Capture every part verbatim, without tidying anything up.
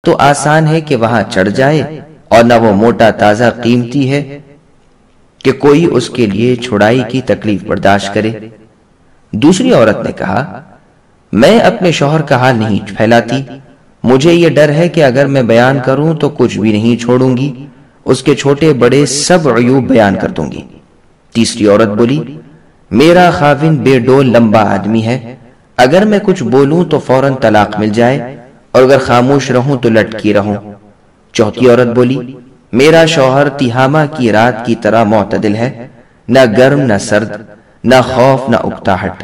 تو آسان ہے کہ وہاں چڑھ جائے، اور نہ وہ موٹا تازہ قیمتی ہے کہ کوئی اس کے لیے چھڑائی کی تکلیف برداشت کرے۔ دوسری عورت نے کہا، میں اپنے شوہر کا حال نہیں پھیلاتی، مجھے یہ ڈر ہے کہ اگر میں بیان کروں تو کچھ بھی نہیں چھوڑوں گی، اس کے چھوٹے بڑے سب عیوب بیان کر دوں گی۔ تیسری عورت بولی، میرا خاوند بے ڈول لمبا آدمی ہے، اگر میں کچھ بولوں تو فوراً طلاق مل جائے، اور اگر خاموش رہوں تو لٹکی رہوں۔ چوتھی عورت بولی، میرا شوہر تہامہ کی رات کی طرح معتدل ہے، نہ گرم نہ سرد، نہ خوف نہ اکتاہٹ۔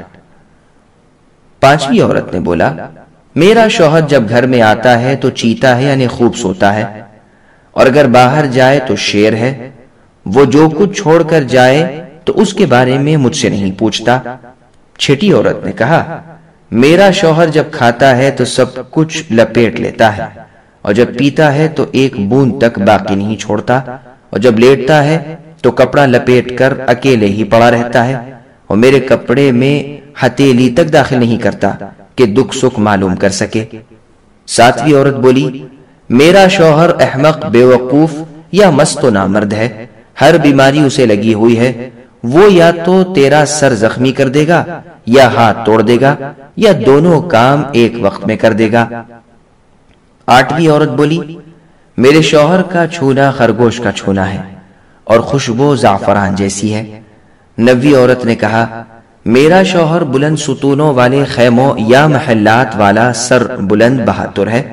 پانچویں عورت نے بولا، میرا شوہر جب گھر میں آتا ہے تو چیتا ہے یعنی خوب سوتا ہے، اور اگر باہر جائے تو شیر ہے، وہ جو کچھ چھوڑ کر جائے تو اس کے بارے میں مجھ سے نہیں پوچھتا۔ چھٹی عورت نے کہا، میرا شوہر جب کھاتا ہے تو سب کچھ لپیٹ لیتا ہے، اور جب پیتا ہے تو ایک بوند تک باقی نہیں چھوڑتا، اور جب لیٹتا ہے تو کپڑا لپیٹ کر اکیلے ہی پڑا رہتا ہے، اور میرے کپڑے میں ہتھیلی تک داخل نہیں کرتا کہ دکھ سکھ معلوم کر سکے۔ ساتویں عورت بولی، میرا شوہر احمق بے وقوف یا مست و نامرد ہے، ہر بیماری اسے لگی ہوئی ہے، وہ یا تو تیرا سر زخمی کر دے گا، یا ہاتھ توڑ دے گا، یا دونوں کام ایک وقت میں کر دے گا۔ آٹھویں عورت بولی، میرے شوہر کا چھونا خرگوش کا چھونا ہے، اور خوشبو زعفران جیسی ہے۔ نویں عورت نے کہا، میرا شوہر بلند ستونوں والے خیموں یا محلات والا سر بلند بہادر ہے،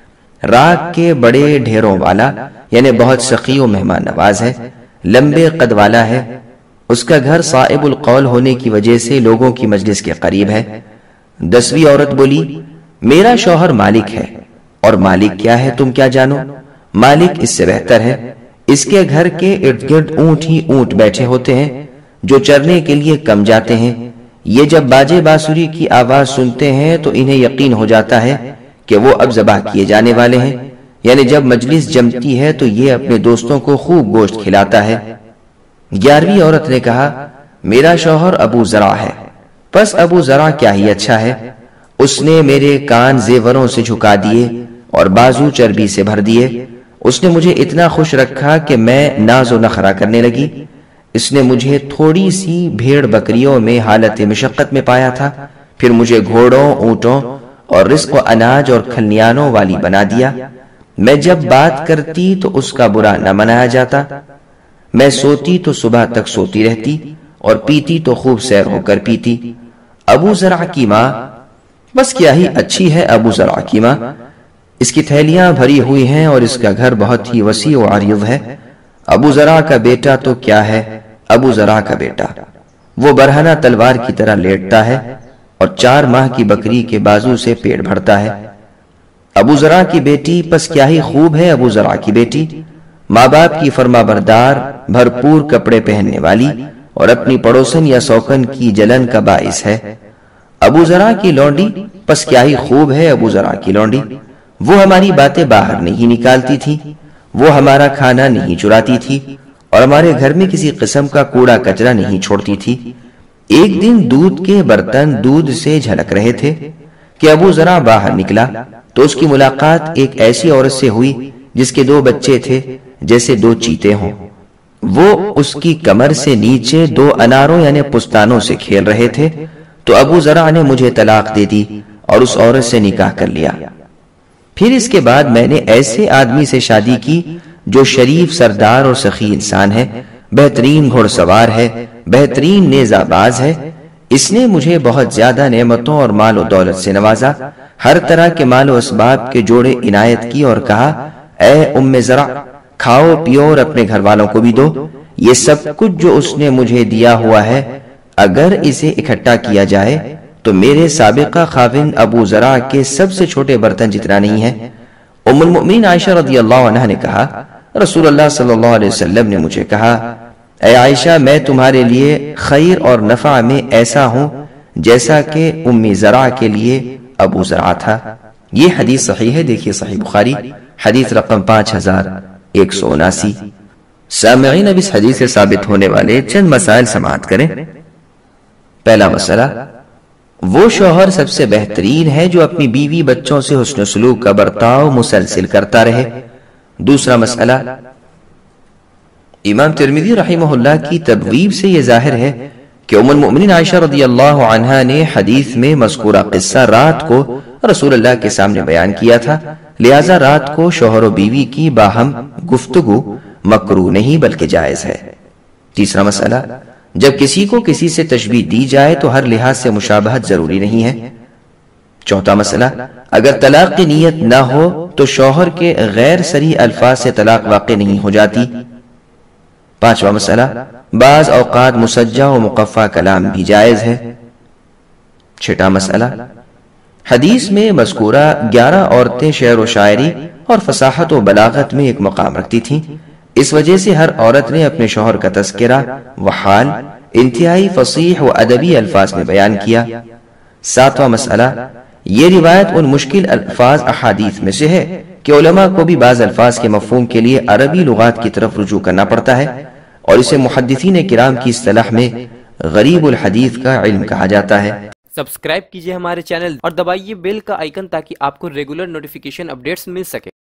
راگ کے بڑے ڈھیروں والا یعنی بہت سخی و مہمان نواز ہے، لمبے قد والا ہے، اس کا گھر صائب القول ہونے کی وجہ سے لوگوں کی مجلس کے قریب ہے۔ دسویں عورت بولی، میرا شوہر مالک ہے، اور مالک کیا ہے تم کیا جانو، مالک اس سے بہتر ہے، اس کے گھر کے ارد گرد اونٹ ہی اونٹ بیٹھے ہوتے ہیں جو چرنے کے لیے کم جاتے ہیں، یہ جب باجے باسری کی آواز سنتے ہیں تو انہیں یقین ہو جاتا ہے کہ وہ اب ذبح کیے جانے والے ہیں، یعنی جب مجلس جمتی ہے تو یہ اپنے دوستوں کو خوب گوشت کھلاتا ہے۔ گیارہویں عورت نے کہا، میرا شوہر ابو زرع ہے، پس ابو زرع کیا ہی اچھا ہے، اس نے میرے کان زیوروں سے جھکا دیے اور بازو چربی سے بھر دیے، اس نے مجھے اتنا خوش رکھا کہ میں ناز و نخرہ کرنے لگی، اس نے مجھے تھوڑی سی بھیڑ بکریوں میں حالت مشقت میں پایا تھا، پھر مجھے گھوڑوں اونٹوں اور رزق و اناج اور کھلیانوں والی بنا دیا، میں جب بات کرتی تو اس کا برا نہ منایا جاتا، میں سوتی تو صبح تک سوتی رہتی، اور پیتی تو خوب سیر ہو کر پیتی۔ ابو زرع کی ماں، بس کیا ہی اچھی ہے ابو زرع کی ماں، اس کی تھیلیاں بھری ہوئی ہیں اور اس کا گھر بہت ہی وسیع و عریض ہے۔ ابو زرع کا بیٹا تو کیا ہے، ابو زرع کا بیٹا، وہ برہنہ تلوار کی طرح لیٹتا ہے اور چار ماہ کی بکری کے بازو سے پیٹ بھرتا ہے۔ ابو زرع کی بیٹی، پس کیا ہی خوب ہے ابو زرع کی بیٹی، ماں باپ کی فرما بردار، بھرپور کپڑے پہننے والی، اور اپنی پڑوسن یا سوکن کی جلن کا باعث ہے۔ ابو زرع کی لونڈی، پس کیا ہی خوب ہے ابو زرع کی لونڈی، وہ ہماری باتیں باہر نہیں نکالتی تھی، وہ ہمارا کھانا نہیں چراتی تھی، اور ہمارے گھر میں کسی قسم کا کوڑا کچرا نہیں چھوڑتی تھی۔ ایک دن دودھ کے برتن دودھ سے جھلک رہے تھے کہ ابو زرع باہر نکلا تو اس کی ملاقات ایک ایسی عورت سے ہوئی جس کے دو بچے تھے جیسے دو چیتے ہوں، وہ اس کی کمر سے نیچے دو اناروں یعنی پستانوں سے کھیل رہے تھے، تو ابو زرع نے مجھے طلاق دے دی اور اس عورت سے نکاح کر لیا۔ پھر اس کے بعد میں نے ایسے آدمی سے شادی کی جو شریف سردار اور سخی انسان ہے، بہترین گھوڑ سوار ہے، بہترین نیزہ باز ہے، اس نے مجھے بہت زیادہ نعمتوں اور مال و دولت سے نوازا، ہر طرح کے مال و اسباب کے جوڑے عنایت کی اور کہا، اے ام زرع، کھاؤ پیو اور اپنے گھر والوں کو بھی دو، یہ سب کچھ جو اس نے مجھے دیا ہوا ہے اگر اسے اکٹھا کیا جائے تو میرے سابقہ خاوند ابو زرع کے سب سے چھوٹے برتن جتنا نہیں ہے۔ ام المؤمنین عائشہ رضی اللہ عنہ نے کہا، رسول اللہ صلی اللہ علیہ وسلم نے مجھے کہا، اے عائشہ، میں تمہارے لیے خیر اور نفع میں ایسا ہوں جیسا کہ امی زرع کے لیے ابو زرع تھا۔ یہ حدیث صحیح ہے، دیکھیے صحیح بخاری حدیث رقم پانچ ہزار ایک سو اناسی۔ سامعین، اب اس حدیث سے ثابت ہونے والے چند مسائل سماعت کریں۔ پہلا مسئلہ، وہ شوہر سب سے بہترین ہے جو اپنی بیوی بچوں سے حسن سلوک کا برتاؤ مسلسل کرتا رہے۔ دوسرا مسئلہ، امام ترمذی رحمہ اللہ کی تبویب سے یہ ظاہر ہے کہ ام المؤمنین عائشہ رضی اللہ عنہا نے حدیث میں مذکورہ قصہ رات کو رسول اللہ کے سامنے بیان کیا تھا، لہذا رات کو شوہر و بیوی کی باہم گفتگو مکروہ نہیں بلکہ جائز ہے۔ تیسرا مسئلہ، جب کسی کو کسی سے تشبیہ دی جائے تو ہر لحاظ سے مشابہت ضروری نہیں ہے۔ چوتھا مسئلہ، اگر طلاق کی نیت نہ ہو تو شوہر کے غیر صریح الفاظ سے طلاق واقع نہیں ہو جاتی۔ پانچواں مسئلہ، بعض اوقات مسجع و مقفع کلام بھی جائز ہے۔ چھٹا مسئلہ، حدیث میں مذکورہ گیارہ عورتیں شعر و شاعری اور فصاحت و بلاغت میں ایک مقام رکھتی تھیں، اس وجہ سے ہر عورت نے اپنے شوہر کا تذکرہ و حال انتہائی فصیح و ادبی الفاظ میں بیان کیا۔ ساتواں مسئلہ، یہ روایت ان مشکل الفاظ احادیث میں سے ہے کہ علماء کو بھی بعض الفاظ کے مفہوم کے لیے عربی لغات کی طرف رجوع کرنا پڑتا ہے، اور اسے محدثین کرام کی اصطلاح میں غریب الحدیث کا علم کہا جاتا ہے۔ سبسکرائب کیجئے ہمارے چینل اور دبائیے بیل کا آئیکن تاکہ آپ کو ریگولر نوٹیفیکیشن اپڈیٹس مل سکے۔